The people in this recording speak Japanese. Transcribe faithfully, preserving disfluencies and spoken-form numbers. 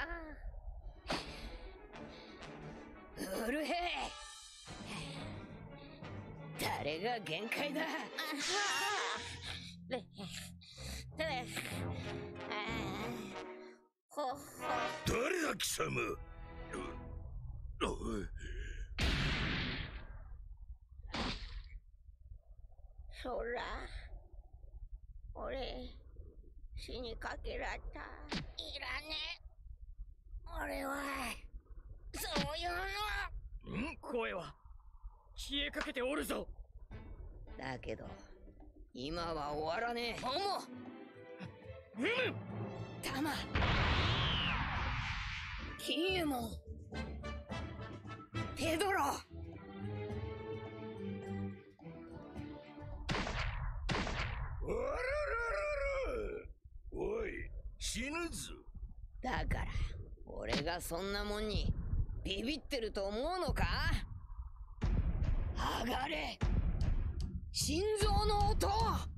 うるへえ。誰が限界だ。 誰だ貴様。 そら、俺死にかけられた。いらねえ。俺はそういうの。 ん？声は消えかけておるぞ。 だけど今は終わらねえ。 おもうむタマ、金右衛門、ペドロ。 おらららら。おい、死ぬぞ。 だから俺がそんなもんにビビってると思うのか。上がれ、心臓の音。